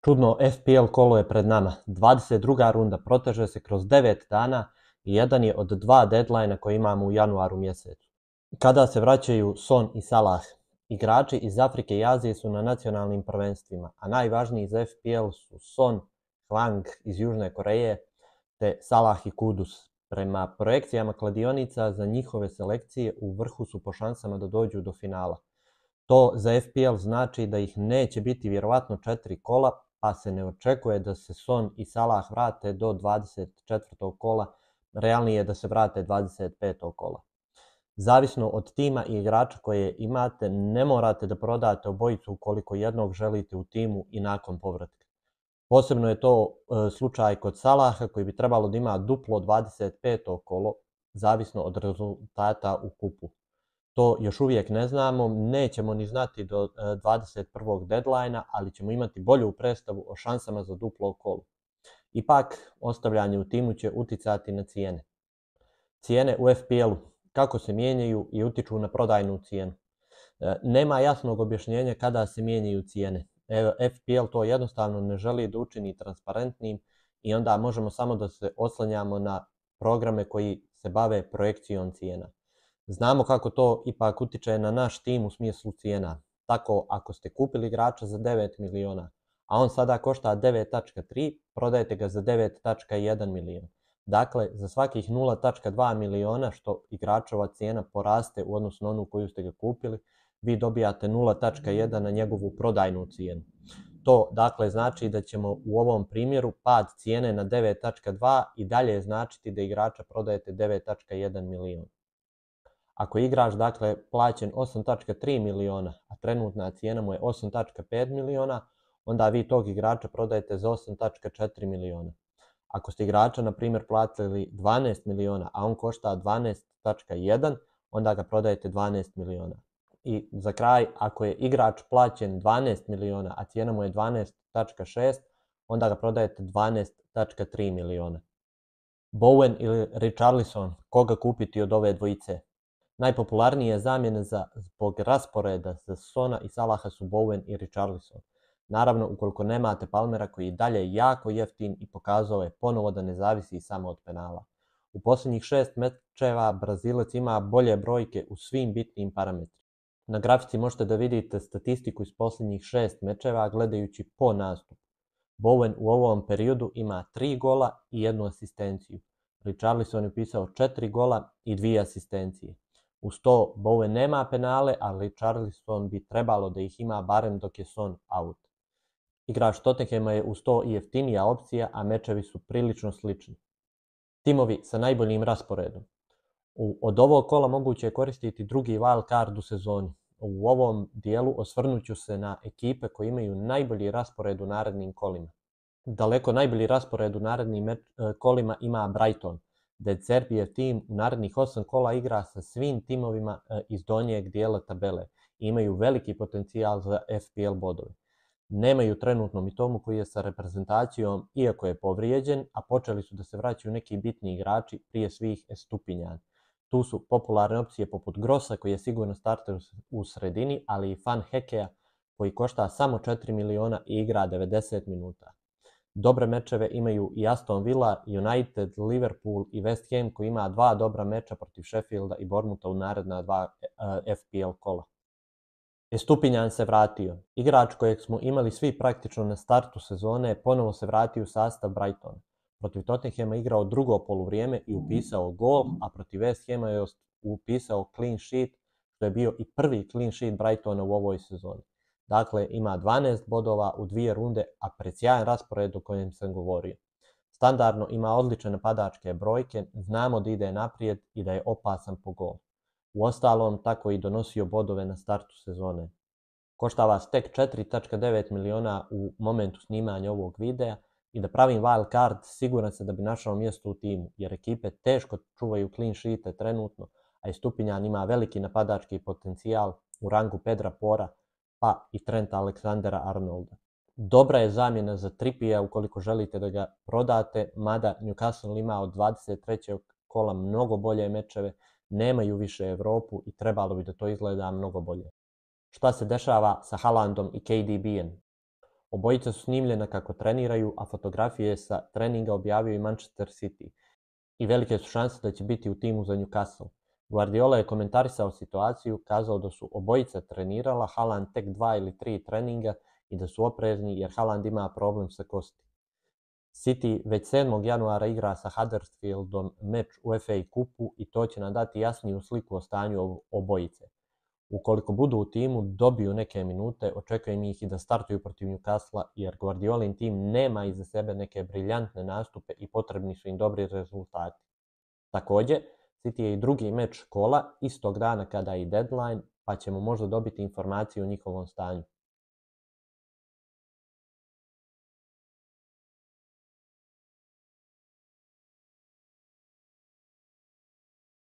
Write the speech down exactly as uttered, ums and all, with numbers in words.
Čudno F P L kolo je pred nama. dvadeset druga runda proteže se kroz devet dana i jedan je od dva deadlinea koje imamo u januaru mjesecu. Kada se vraćaju Son i Salah? Igrači iz Afrike i Azije su na nacionalnim prvenstvima, a najvažniji za F P L su Son, Hwang iz Južne Koreje te Salah i Kudus. Prema projekcijama kladionica za njihove selekcije u vrhu su po šansama da dođu do finala. To za F P L znači da ih neće biti vjerovatno četiri kola, pa se ne očekuje da se Son i Salah vrate do dvadeset četvrtog kola, realnije je da se vrate dvadeset petog kola. Zavisno od tima i igrača koje imate, ne morate da prodate obojicu ukoliko jednog želite u timu i nakon povratka. Posebno je to e, slučaj kod Salaha koji bi trebalo da ima duplo dvadeset peto kolo, zavisno od rezultata u kupu. To još uvijek ne znamo, nećemo ni znati do dvadeset prvog deadlinea, ali ćemo imati bolju predstavu o šansama za duplo kolo. Ipak, ostavljanje u timu će uticati na cijene. Cijene u F P L-u, kako se mijenjaju i utiču na prodajnu cijenu. Nema jasnog objašnjenja kada se mijenjaju cijene. F P L to jednostavno ne želi da učini transparentnim i onda možemo samo da se oslanjamo na programe koji se bave projekcijom cijena. Znamo kako to ipak utiče na naš tim u smislu cijena. Tako, ako ste kupili igrača za devet miliona, a on sada košta devet zarez tri, prodajete ga za devet zarez jedan milion. Dakle, za svakih nula zarez dva miliona što igračova cijena poraste u odnosu na onu koju ste ga kupili, vi dobijate nula zarez jedan na njegovu prodajnu cijenu. To dakle znači da ćemo u ovom primjeru pad cijene na devet zarez dva i dalje značiti da igrača prodajete devet zarez jedan milion. Ako igrač dakle plaćen osam zarez tri miliona, a trenutna cijena mu je osam zarez pet miliona, onda vi tog igrača prodajete za osam zarez četiri miliona. Ako ste igrača, na primjer, platili dvanaest miliona, a on košta dvanaest zarez jedan, onda ga prodajete dvanaest miliona. I za kraj, ako je igrač plaćen dvanaest miliona, a cijena mu je dvanaest zarez šest, onda ga prodajete dvanaest zarez tri miliona. Bowen ili Richarlison, koga kupiti od ove dvojice? Najpopularnije zamjene za, zbog rasporeda za Sona i Salaha su Bowen i Richarlison. Naravno, ukoliko nemate Palmera koji je dalje jako jeftin i pokazao je ponovo da ne zavisi samo od penala. U posljednjih šest mečeva Brazilac ima bolje brojke u svim bitnim parametrima. Na grafici možete da vidite statistiku iz posljednjih šest mečeva gledajući po nastupu. Bowen u ovom periodu ima tri gola i jednu asistenciju. Richarlison je upisao četiri gola i dvije asistencije. Uz to, Bowen nema penale, ali Richarlison bi trebalo da ih ima barem dok je Son out. Igrač Tottenhama je uz to i jeftinija opcija, a mečevi su prilično slični. Timovi sa najboljim rasporedom. U, od ovog kola moguće je koristiti drugi wild card u sezoni. U ovom dijelu osvrnut ću se na ekipe koje imaju najbolji raspored u narednim kolima. Daleko najbolji raspored u narednim meč, kolima ima Brighton. De Zerbijev tim u narednih osam kola igra sa svim timovima iz donjeg dijela tabele i imaju veliki potencijal za F P L bodove. Nemaju trenutno Mitomu koji je sa reprezentacijom iako je povrijeđen, a počeli su da se vraćaju neki bitni igrači, prije svih Estupinjan. Tu su popularne opcije poput Grossa koji je sigurno starter u sredini, ali i Van Hekea koji košta samo četiri miliona i igra devedeset minuta. Dobre mečeve imaju i Aston Villa, United, Liverpool i West Ham koji ima dva dobra meča protiv Sheffielda i Bournemoutha u naredna dva uh, F P L kola. Estupinjan se vratio. Igrač kojeg smo imali svi praktično na startu sezone ponovo se vratio u sastav Brightona. Protiv Tottenhama igrao drugo poluvrijeme i upisao gol, a protiv West Hama je upisao clean sheet, što je bio i prvi clean sheet Brightona u ovoj sezoni. Dakle, ima dvanaest bodova u dvije runde, a presjajan raspored o kojem sam govorio. Standardno ima odlične napadačke brojke, znamo da ide naprijed i da je opasan po gol. Uostalom, tako i donosio bodove na startu sezone. Košta vas tek četiri zarez devet miliona u momentu snimanja ovog videa i da pravim wild card siguran se da bi našao mjesto u timu, jer ekipe teško čuvaju clean sheete trenutno, a i Stupinjan ima veliki napadački potencijal u rangu Pedra Pora, pa i Trenta Alexandera-Arnolda. Dobra je zamjena za Trippija ukoliko želite da ga prodate, mada Newcastle ima od dvadeset trećeg kola mnogo bolje mečeve, nemaju više Evropu i trebalo bi da to izgleda mnogo bolje. Šta se dešava sa Haalandom i K D B-em? Obojica su snimljena kako treniraju, a fotografije sa treninga objavio i Manchester City i velike su šanse da će biti u timu za Newcastle. Guardiola je komentarisao situaciju, kazao da su obojica trenirala, Haaland tek dva ili tri treninga i da su oprezni jer Haaland ima problem sa kosti. City već sedmog januara igra sa Huddersfieldom meč u F A kupu i to će nam dati jasniju sliku o stanju obojice. Ukoliko budu u timu, dobiju neke minute, očekujem ih i da startuju protiv Newcastle jer Guardiolin tim nema iza sebe neke briljantne nastupe i potrebni su im dobri rezultati. Također, City je i drugi meč kola istog dana kada je i deadline, pa ćemo možda dobiti informaciju o njihovom stanju.